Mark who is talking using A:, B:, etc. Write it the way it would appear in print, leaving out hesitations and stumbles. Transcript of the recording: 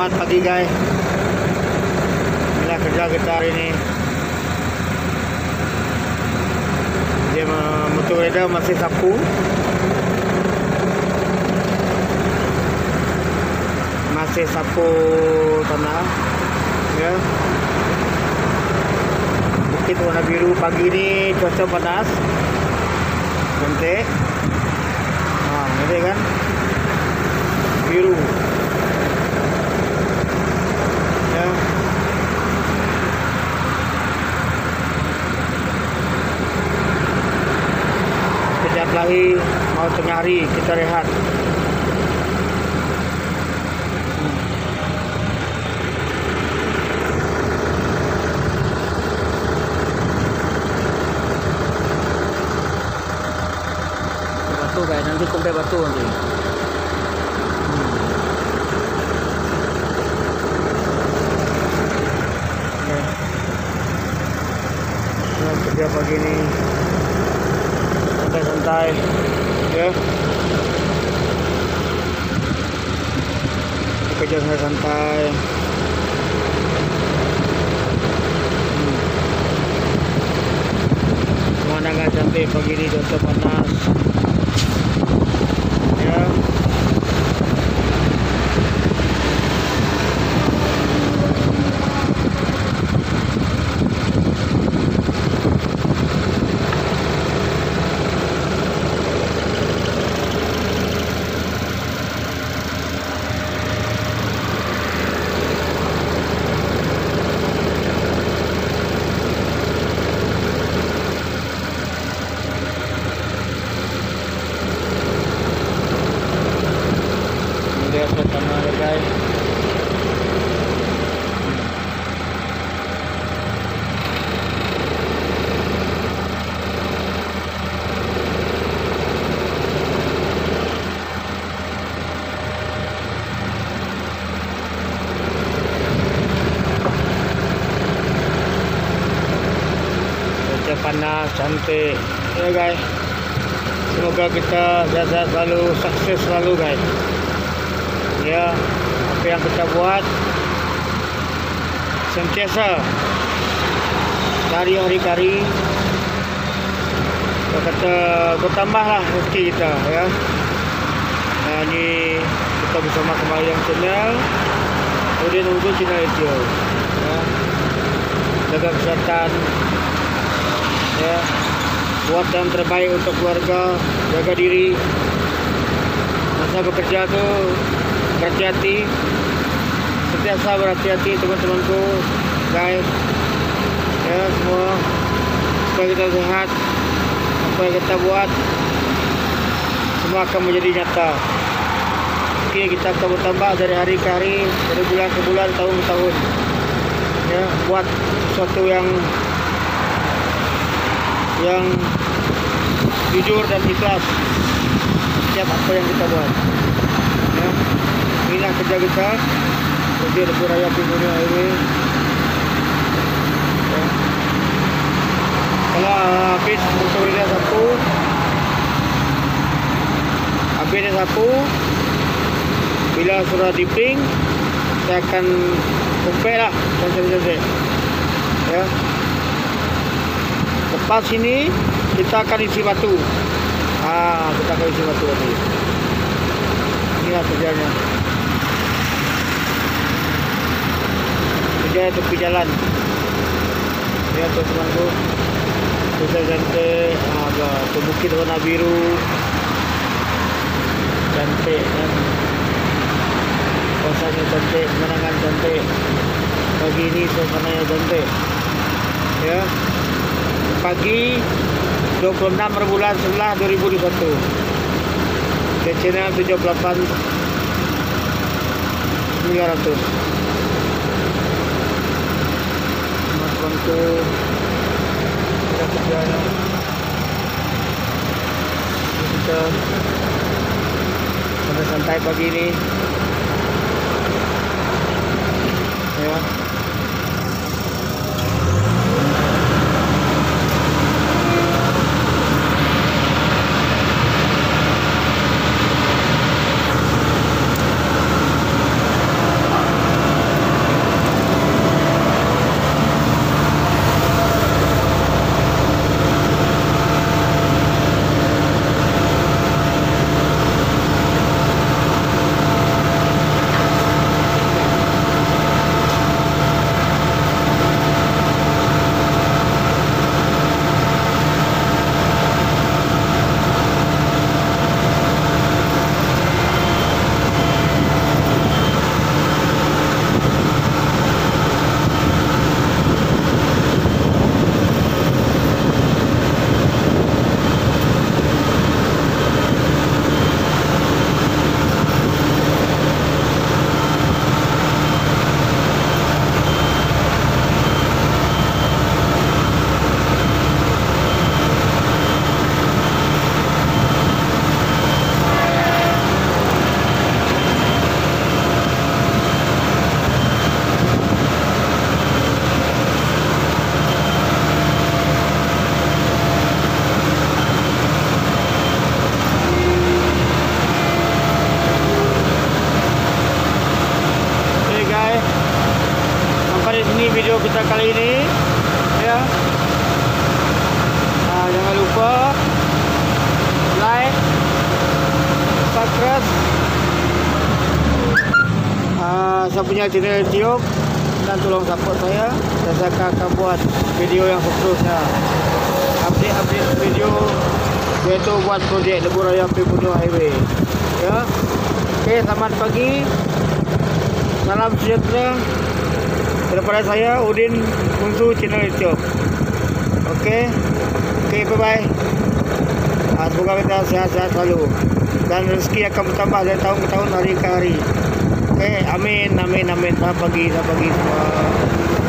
A: Selamat pagi guys. Inilah kerja kita hari ini. Dia motor rider masih sapu. Masih sapu tanah. Ya. Bukit warna biru pagi ini cuaca panas. Cantik. Ini kan biru. Ya. Kejap lagi mau tengah hari kita rehat. Batu guys, nanti kumpai batu nanti. Kerja pagi ini santai-santai, ya. Kerja santai-santai. Pemandangan cantik pagi ini, cuaca panas. Ya. Lihat suasana guys. Cuaca panas cantik ya guys. Semoga kita sehat selalu, sukses selalu guys. Ya, apa yang kita buat sentiasa dari hari-hari kata bertambahlah rezeki kita ya. Nah, ini kita bersama kembali yang channel, kemudian untuk channel itu ya. Jaga kesehatan ya, buat yang terbaik untuk keluarga, jaga diri. Masa bekerja tuh berhati-hati, sentiasa berhati-hati teman-temanku guys ya, semua supaya kita sehat. Apa yang kita buat semua akan menjadi nyata. Oke, kita akan bertambah dari hari ke hari, dari bulan ke bulan, tahun ke tahun ya, buat sesuatu yang jujur dan ikhlas setiap apa yang kita buat ya. Inilah kerja kita, kerja di Raya Pinggirnya ini ya. Kalau habis motor ini sapu, habisnya sapu, bila sudah diping, saya akan kumpul lah cantik-cantik ya. Lepas ini kita akan isi batu. Kita akan isi batu tadi. Inilah kerjanya. Kerja tepi jalan. Ya teman-temanku. Kita cantik. Bukit warna biru. Cantik kan. Suasananya cantik, pemandangan cantik. Pagi ini suasananya cantik. Ya. Pagi 26 bulan 11 2021. Ke channel 78 900. Teman-temanku, kita kerjanya kita santai-santai pagi ini ya. kita kali ini ya. Jangan lupa like, subscribe saya punya channel YouTube dan tolong support saya dan saya akan buat video yang seterusnya, update video yaitu buat projek Lebuh Raya Pembunuh Highway ya. Oke, selamat pagi, salam sejahtera daripada saya Udin untuk channel YouTube. Oke, bye bye. Semoga kita sehat-sehat selalu dan rezeki akan bertambah dari tahun ke tahun, hari ke hari. Oke, amin. Selamat pagi semua.